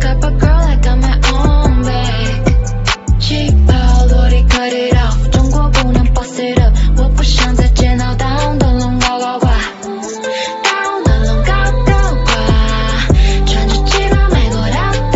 type of girl, I got my own bag. 气泡落地 cut it off，中国姑娘 boss it up，我不想再